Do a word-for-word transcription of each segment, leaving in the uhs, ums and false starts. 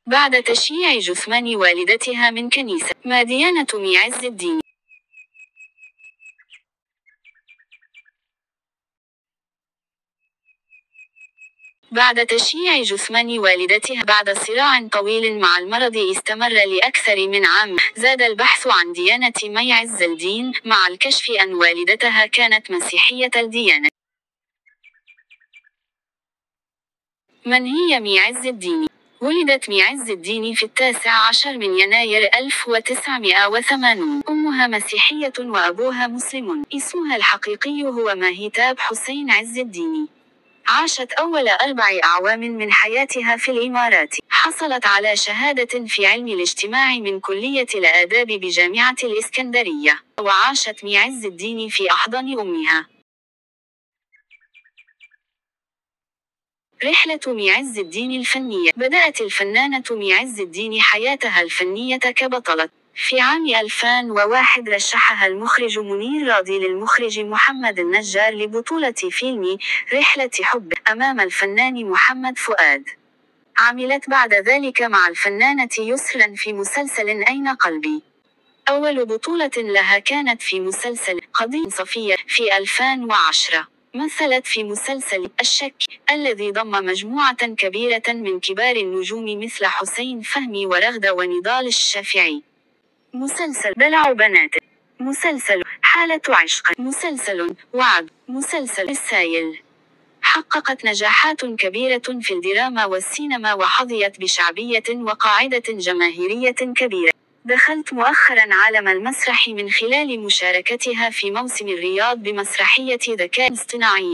بعد تشييع جثمان والدتها من كنيسة. ما ديانة معز الدين؟ بعد تشييع جثمان والدتها بعد صراع طويل مع المرض استمر لأكثر من عام، زاد البحث عن ديانة معز الدين، مع الكشف أن والدتها كانت مسيحية الديانة. من هي معز الدين؟ ولدت معز الدين في التاسع عشر من يناير ألف وتسعمائة وثمانين. أمها مسيحية وأبوها مسلم. اسمها الحقيقي هو ماهيتاب حسين عز الدين. عاشت أول أربع أعوام من حياتها في الإمارات. حصلت على شهادة في علم الاجتماع من كلية الآداب بجامعة الإسكندرية. وعاشت معز الدين في أحضان أمها. رحلة معز الدين الفنية. بدأت الفنانة معز الدين حياتها الفنية كبطلة. في عام ألفين وواحد رشحها المخرج منير راضي للمخرج محمد النجار لبطولة فيلم رحلة حب أمام الفنان محمد فؤاد. عملت بعد ذلك مع الفنانة يسرا في مسلسل أين قلبي. أول بطولة لها كانت في مسلسل قضية صفية في ألفين وعشرة. مثلت في مسلسل الشك الذي ضم مجموعة كبيرة من كبار النجوم مثل حسين فهمي ورغدة ونضال الشافعي. مسلسل دلع بنات، مسلسل حالة عشق، مسلسل وعد، مسلسل السايل. حققت نجاحات كبيرة في الدراما والسينما وحظيت بشعبية وقاعدة جماهيرية كبيرة. دخلت مؤخرا عالم المسرح من خلال مشاركتها في موسم الرياض بمسرحية ذكاء اصطناعي.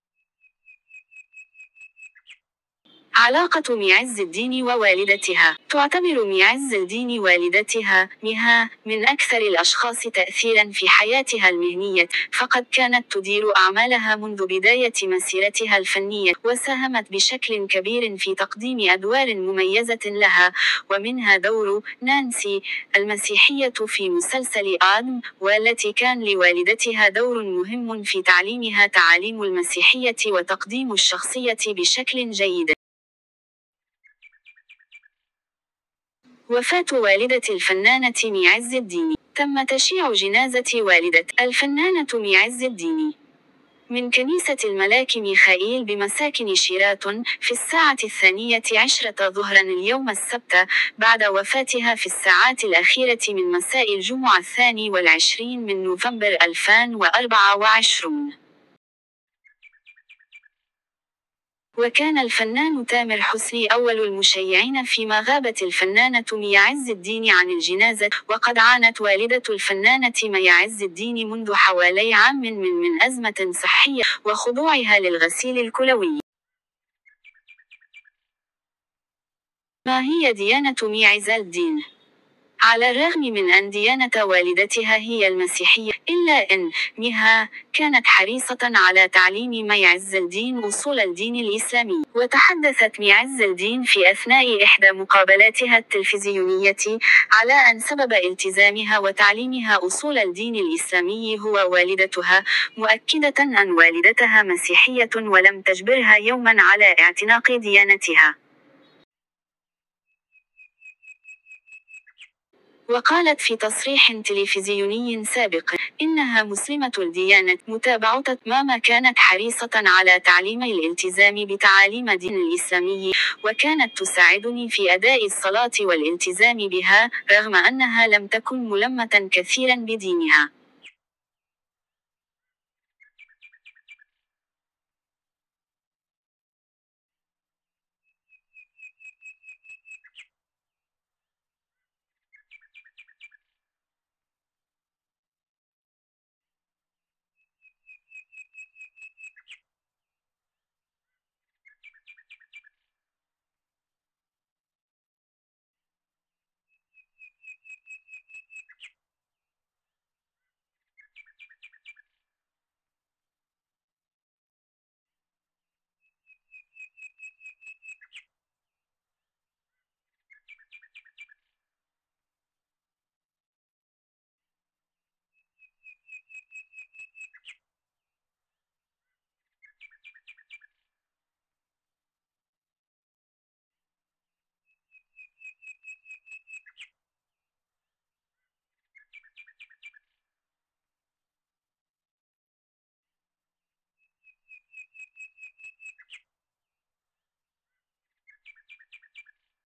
علاقة معز الدين ووالدتها. تعتبر معز الدين والدتها مها من أكثر الأشخاص تأثيرا في حياتها المهنية، فقد كانت تدير أعمالها منذ بداية مسيرتها الفنية، وساهمت بشكل كبير في تقديم أدوار مميزة لها، ومنها دور نانسي المسيحية في مسلسل آدم، والتي كان لوالدتها دور مهم في تعليمها تعاليم المسيحية وتقديم الشخصية بشكل جيد. وفاة والدة الفنانة معز الدين. تم تشييع جنازة والدة الفنانة معز الدين من كنيسة الملاك ميخائيل بمساكن شيراتون في الساعة الثانية عشرة ظهرا اليوم السبت، بعد وفاتها في الساعات الأخيرة من مساء الجمعة الثاني والعشرين من نوفمبر ألفين وأربعة وعشرين. وكان الفنان تامر حسني أول المشيعين فيما غابت الفنانة معز الدين عن الجنازة، وقد عانت والدة الفنانة معز الدين منذ حوالي عام من من أزمة صحية وخضوعها للغسيل الكلوي. ما هي ديانة معز الدين؟ على الرغم من أن ديانة والدتها هي المسيحية، إلا أن مها كانت حريصة على تعليم معز الدين أصول الدين الإسلامي. وتحدثت معز الدين في أثناء إحدى مقابلاتها التلفزيونية على أن سبب التزامها وتعليمها أصول الدين الإسلامي هو والدتها، مؤكدة أن والدتها مسيحية ولم تجبرها يوما على اعتناق ديانتها. وقالت في تصريح تلفزيوني سابق إنها مسلمة الديانة متابعة ماما، كانت حريصة على تعليم الالتزام بتعاليم الدين الإسلامي، وكانت تساعدني في أداء الصلاة والالتزام بها، رغم أنها لم تكن ملمة كثيرا بدينها.